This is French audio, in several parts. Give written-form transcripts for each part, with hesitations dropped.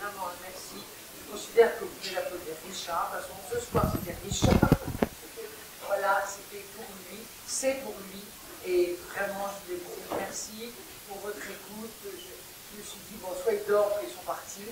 vraiment un merci. Je considère que vous pouvez l'applaudir Richard. De toute façon, ce soir, c'était Richard. Voilà, c'était pour lui, c'est pour lui. Et vraiment, je voulais vous dire merci pour votre écoute. Je me suis dit, bon, soit ils dorment, soit ils sont partis.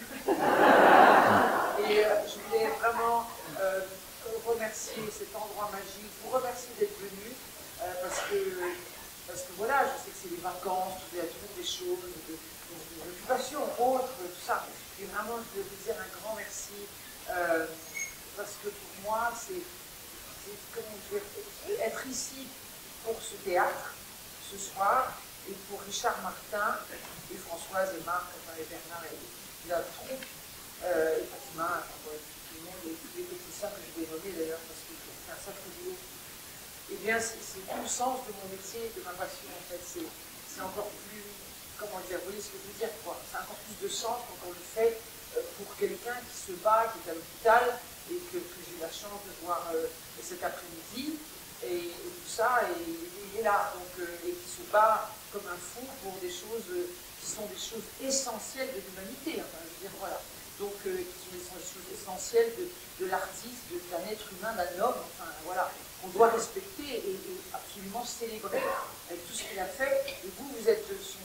Et je voulais vraiment remercier cet endroit magique, vous remercier d'être venu, parce que voilà, je sais que c'est les vacances, vous avez toujours des choses, des occupations autres, tout ça. Et vraiment, je voulais vous dire un grand merci, parce que pour moi, c'est comment dire, être ici pour ce théâtre, ce soir, et pour Richard Martin, et Françoise et Marc, enfin, et Bernard et la troupe, et Fatima, tout le monde, et tous les petits ça que je vais nommer d'ailleurs, parce que c'est un sacré boulot. Eh bien, c'est tout le sens de mon métier, de ma passion, en fait. C'est encore plus, comment dire, vous voyez ce que je veux dire, quoi. C'est encore plus de sens quand on le fait pour quelqu'un qui se bat, qui est à l'hôpital, et que j'ai eu la chance de voir cet après-midi, et tout ça, et il est là, donc, et qui se bat comme un fou pour des choses qui sont des choses essentielles de l'humanité, enfin, je veux dire, voilà. Donc, qui sont des choses essentielles de l'artiste, d'un être humain, d'un homme, enfin, voilà, qu'on doit respecter et absolument célébrer avec tout ce qu'il a fait. Et vous êtes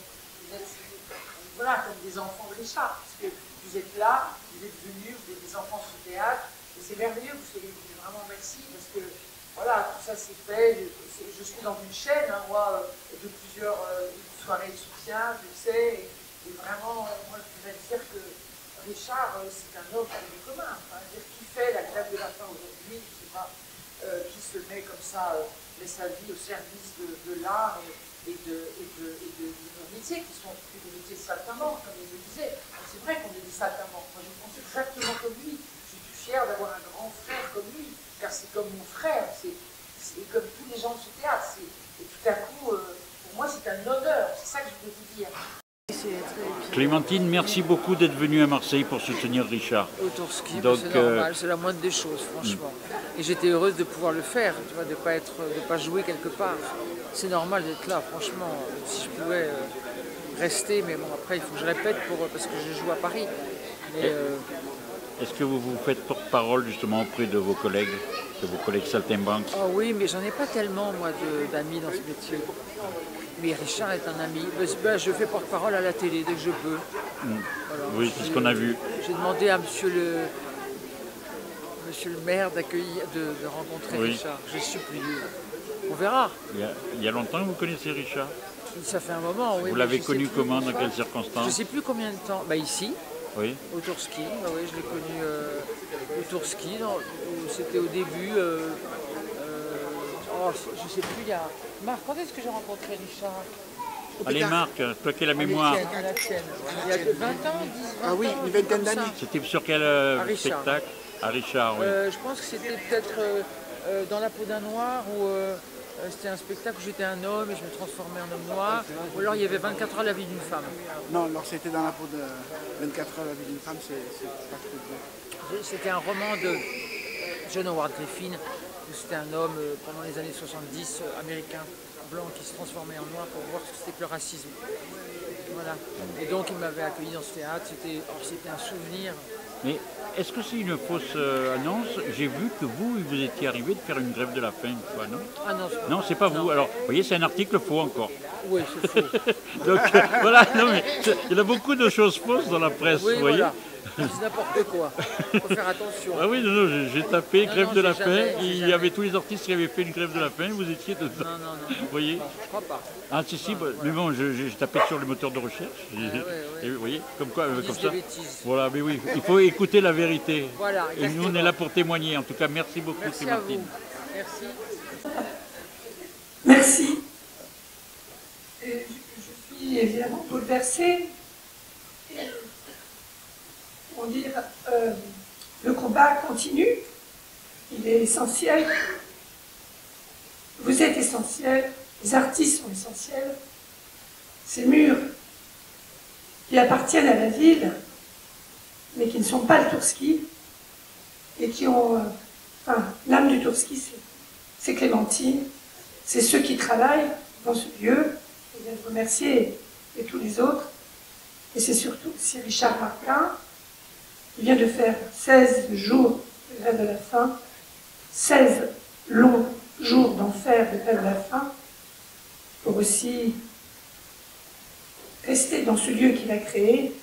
voilà, comme des enfants de Richard, parce que vous êtes là, vous êtes venus, vous êtes des enfants sous théâtre, et c'est merveilleux, vous soyez venus, vraiment merci, parce que voilà, tout ça c'est fait, je suis dans une chaîne, hein, moi, de plusieurs soirées de soutien, je sais, et vraiment, moi je voudrais dire que Richard, c'est un homme commun, enfin, dire qui fait la grève de la faim aujourd'hui, je ne sais pas, qui se met comme ça, met sa vie au service de l'art et de nos métiers, qui sont plus des métiers de saltimbanque, comme il le disait. C'est vrai qu'on est des saltimbanques, moi je pense exactement comme lui, je suis plus fière d'avoir un grand frère comme lui, car c'est comme mon frère, c'est comme tous les gens de ce théâtre, et tout à coup, pour moi c'est un honneur, c'est ça que je voulais vous dire. Clémentine, merci beaucoup d'être venue à Marseille pour soutenir Richard. Autour ski, c'est normal, c'est la moindre des choses, franchement. Et j'étais heureuse de pouvoir le faire, tu vois, de pas jouer quelque part. C'est normal d'être là, franchement. Si je pouvais rester, mais bon, après, il faut que je répète parce que je joue à Paris. Est-ce que vous vous faites porte-parole justement auprès de vos collègues saltimbanques? Ah oui, mais j'en ai pas tellement, moi, d'amis dans ce métier. Mais Richard est un ami. Je fais porte-parole à la télé dès que je peux. Voilà. Oui, c'est ce qu'on a vu. J'ai demandé à monsieur le maire d'accueillir, de rencontrer Richard. J'ai supplié. On verra. Il y a longtemps que vous connaissez Richard? Ça fait un moment, oui. Vous l'avez connu comment, dans quelles circonstances? Je ne sais plus combien de temps. Bah ici, oui. Au Tourski. Bah, oui, je l'ai connu au Tourski. C'était au début. Je ne sais plus, il y a... Marc, quand est-ce que j'ai rencontré Richard? Allez Marc, toi qui as la mémoire. La tienne. Il y a 20 ans, 10 ans. Ah oui, une vingtaine d'années. C'était sur quel spectacle? À Richard, oui. Je pense que c'était peut-être dans La peau d'un noir, où c'était un spectacle où j'étais un homme et je me transformais en homme noir. Ou alors il y avait 24 heures la vie d'une femme. Non, alors c'était dans La peau de 24 heures la vie d'une femme, c'est pas très bien. C'était un roman de John Howard Griffin, où c'était un homme pendant les années 70, américain, blanc, qui se transformait en noir pour voir ce que c'était que le racisme. Voilà. Et donc il m'avait accueilli dans ce théâtre, c'était un souvenir. Mais est-ce que c'est une fausse annonce? J'ai vu que vous étiez arrivé de faire une grève de la faim, quoi, non? Ah non, non, c'est pas vous. Alors, vous voyez, c'est un article faux encore. Oui, c'est faux. Donc, voilà, non, mais il y a beaucoup de choses fausses dans la presse, oui, vous voyez. Voilà. C'est n'importe quoi. Il faut faire attention. Ah oui, non, j'ai tapé grève de la faim, il y avait tous les artistes qui avaient fait une grève de la faim, vous étiez dedans. Non. Vous voyez? Je crois pas. Ah si, mais bon, j'ai tapé sur le moteur de recherche. Et vous voyez, comme quoi, comme ça. Voilà, mais oui, il faut écouter la vérité. Voilà, et nous, on est là pour témoigner. En tout cas, merci beaucoup, Clémentine. Merci. Merci. Je suis évidemment bouleversée. On dit, le combat continue, il est essentiel, vous êtes essentiel, les artistes sont essentiels, ces murs qui appartiennent à la ville, mais qui ne sont pas le Tourski, et qui ont, l'âme du Tourski, c'est Clémentine, c'est ceux qui travaillent dans ce lieu, je viens de remercier et tous les autres, et c'est surtout Richard Martin, Il vient de faire 16 jours de grève de la faim, 16 longs jours d'enfer de grève de la faim, pour aussi rester dans ce lieu qu'il a créé.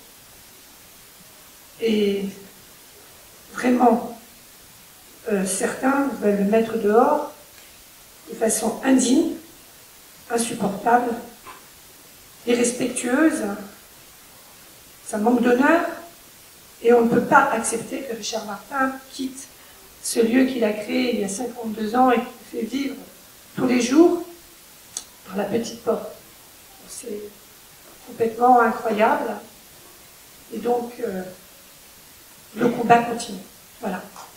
Et vraiment, certains veulent le mettre dehors de façon indigne, insupportable, irrespectueuse. Ça manque d'honneur. Et on ne peut pas accepter que Richard Martin quitte ce lieu qu'il a créé il y a 52 ans et qu'il fait vivre tous les jours par la petite porte. C'est complètement incroyable. Et donc, le combat continue. Voilà.